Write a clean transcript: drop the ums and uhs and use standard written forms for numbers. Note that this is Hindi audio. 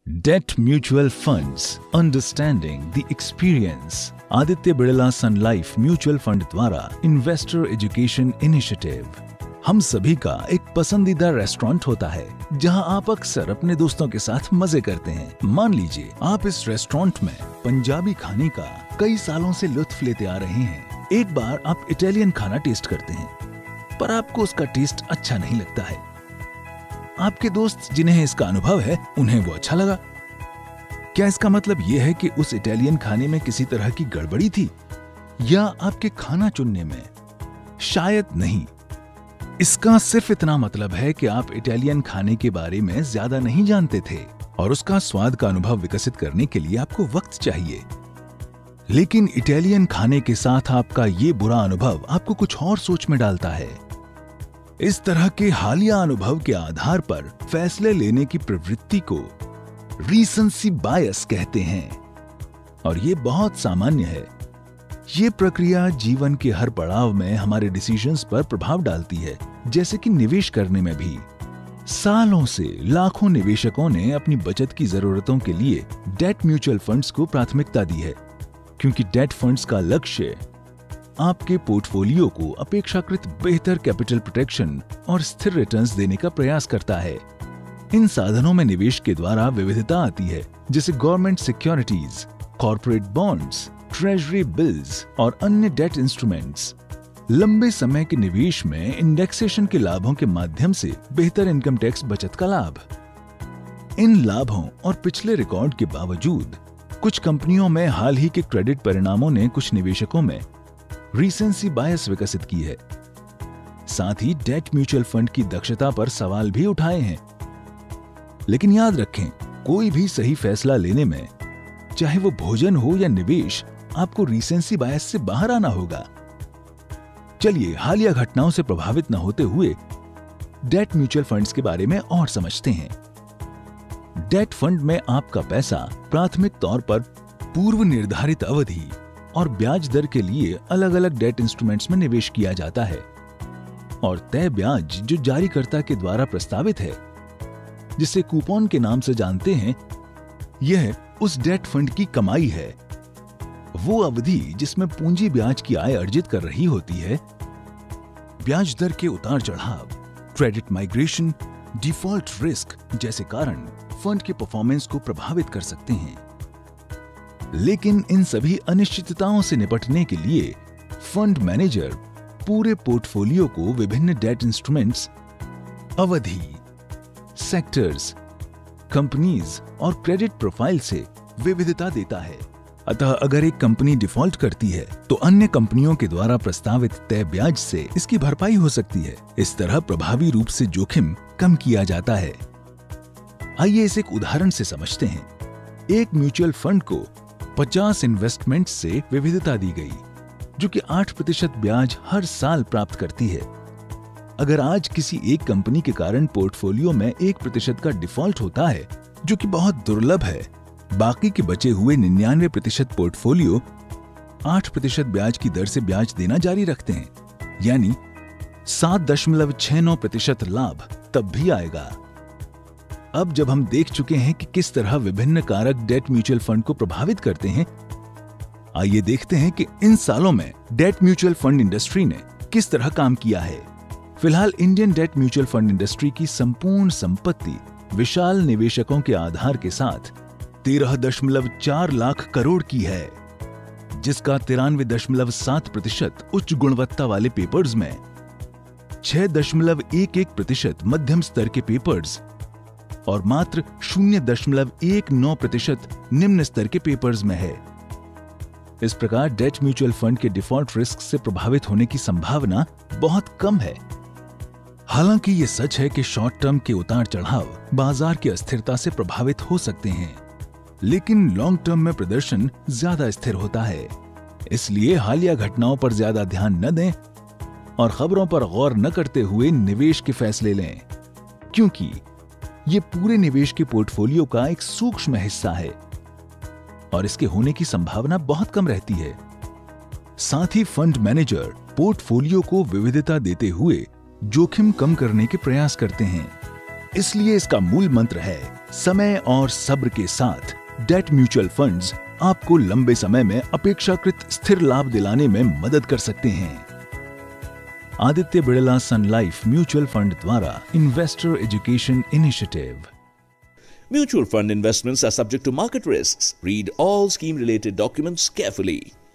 Debt Mutual Funds, Understanding the Experience. Aditya Birla sun life mutual fund द्वारा इन्वेस्टर एजुकेशन इनिशिएटिव। हम सभी का एक पसंदीदा रेस्टोरेंट होता है जहां आप अक्सर अपने दोस्तों के साथ मजे करते हैं। मान लीजिए आप इस रेस्टोरेंट में पंजाबी खाने का कई सालों से लुत्फ लेते आ रहे हैं। एक बार आप इटालियन खाना टेस्ट करते हैं, पर आपको उसका टेस्ट अच्छा नहीं लगता है। आपके दोस्त जिन्हें इसका अनुभव है, उन्हें वो अच्छा लगा। क्या इसका मतलब यह है कि उस इटालियन खाने में किसी तरह की गड़बड़ी थी, या आपके खाना चुनने में? शायद नहीं। इसका सिर्फ इतना मतलब है कि आप इटालियन खाने के बारे में ज्यादा नहीं जानते थे और उसका स्वाद का अनुभव विकसित करने के लिए आपको वक्त चाहिए। लेकिन इटालियन खाने के साथ आपका ये बुरा अनुभव आपको कुछ और सोच में डालता है। इस तरह के हालिया अनुभव के आधार पर फैसले लेने की प्रवृत्ति को रीसेंसी बायस कहते हैं, और ये बहुत सामान्य है। ये प्रक्रिया जीवन के हर पड़ाव में हमारे डिसीजंस पर प्रभाव डालती है, जैसे कि निवेश करने में भी। सालों से लाखों निवेशकों ने अपनी बचत की जरूरतों के लिए डेट म्यूचुअल फंड्स को प्राथमिकता दी है, क्योंकि डेट फंड्स का लक्ष्य आपके पोर्टफोलियो को अपेक्षाकृत बेहतर कैपिटल प्रोटेक्शन और स्थिर रिटर्न्स देने का प्रयास करता है। इन साधनों में निवेश के द्वारा विविधता आती है, जैसे government securities, corporate bonds, treasury bills और अन्य डेट इंस्ट्रूमेंट्स। लंबे समय के निवेश में इंडेक्सेशन के लाभों के माध्यम से बेहतर इनकम टैक्स बचत का लाभ। इन लाभों और पिछले रिकॉर्ड के बावजूद कुछ कंपनियों में हाल ही के क्रेडिट परिणामों ने कुछ निवेशकों में रीसेंसी बायस विकसित की है। साथ ही डेट म्यूचुअल फंड की दक्षता पर सवाल भी उठाए हैं। लेकिन याद रखें, कोई भी सही फैसला लेने में, चाहे वो भोजन हो या निवेश, आपको रीसेंसी बायस से बाहर आना होगा। चलिए हालिया घटनाओं से प्रभावित न होते हुए डेट म्यूचुअल फंड्स के बारे में और समझते हैं। डेट फंड में आपका पैसा प्राथमिक तौर पर पूर्व निर्धारित अवधि और ब्याज दर के लिए अलग अलग डेट इंस्ट्रूमेंट्स में निवेश किया जाता है, और तय ब्याज जो जारीकर्ता के द्वारा प्रस्तावित है, जिसे कूपन के नाम से जानते हैं, यह उस डेट फंड की कमाई है। वो अवधि जिसमें पूंजी ब्याज की आय अर्जित कर रही होती है। ब्याज दर के उतार चढ़ाव, क्रेडिट माइग्रेशन, डिफॉल्ट रिस्क जैसे कारण फंड के परफॉर्मेंस को प्रभावित कर सकते हैं। लेकिन इन सभी अनिश्चितताओं से निपटने के लिए फंड मैनेजर पूरे पोर्टफोलियो को विभिन्न डेट इंस्ट्रूमेंट्स, अवधि, सेक्टर्स, कंपनीज और क्रेडिट प्रोफाइल से विविधता देता है। अतः अगर एक कंपनी डिफॉल्ट करती है, तो अन्य कंपनियों के द्वारा प्रस्तावित तय ब्याज से इसकी भरपाई हो सकती है। इस तरह प्रभावी रूप से जोखिम कम किया जाता है। आइए इसे एक उदाहरण से समझते हैं। एक म्यूचुअल फंड को 50 इन्वेस्टमेंट से विविधता दी गई, जो कि 8% ब्याज हर साल प्राप्त करती है। अगर आज किसी एक कंपनी के कारण पोर्टफोलियो में 1% का डिफॉल्ट होता है, जो कि बहुत दुर्लभ है, बाकी के बचे हुए 99% पोर्टफोलियो 8% ब्याज की दर से ब्याज देना जारी रखते हैं, यानी 7.69% लाभ तब भी आएगा। अब जब हम देख चुके हैं कि किस तरह विभिन्न कारक डेट म्यूचुअल फंड को प्रभावित करते हैं, आइए देखते हैं कि इन सालों में डेट म्यूचुअल फंड इंडस्ट्री ने किस तरह काम किया है। फिलहाल Indian debt mutual fund industry की संपूर्ण संपत्ति विशाल निवेशकों के आधार के साथ 13.4 लाख करोड़ की है, जिसका 93.7% उच्च गुणवत्ता वाले पेपर्स में, 6.11% मध्यम स्तर के पेपर्स और मात्र 0.19% निम्न स्तर के पेपर्स में है। इस प्रकार डेट म्यूचुअल फंड के डिफॉल्ट रिस्क से प्रभावित होने की संभावना बहुत कम है। हालांकि ये सच है कि शॉर्ट टर्म के उतार चढ़ाव बाजार की अस्थिरता से प्रभावित हो सकते हैं, लेकिन लॉन्ग टर्म में प्रदर्शन ज्यादा स्थिर होता है। इसलिए हालिया घटनाओं पर ज्यादा ध्यान न दें और खबरों पर गौर न करते हुए निवेश के फैसले लें, क्योंकि ये पूरे निवेश के पोर्टफोलियो का एक सूक्ष्म हिस्सा है और इसके होने की संभावना बहुत कम रहती है। साथ ही फंड मैनेजर पोर्टफोलियो को विविधता देते हुए जोखिम कम करने के प्रयास करते हैं। इसलिए इसका मूल मंत्र है समय और सब्र के साथ डेट म्यूचुअल फंड्स आपको लंबे समय में अपेक्षाकृत स्थिर लाभ दिलाने में मदद कर सकते हैं। Aditya Birla sun life mutual fund द्वारा investor education initiative. Mutual fund investments are subject to market risks. Read all scheme-related documents carefully.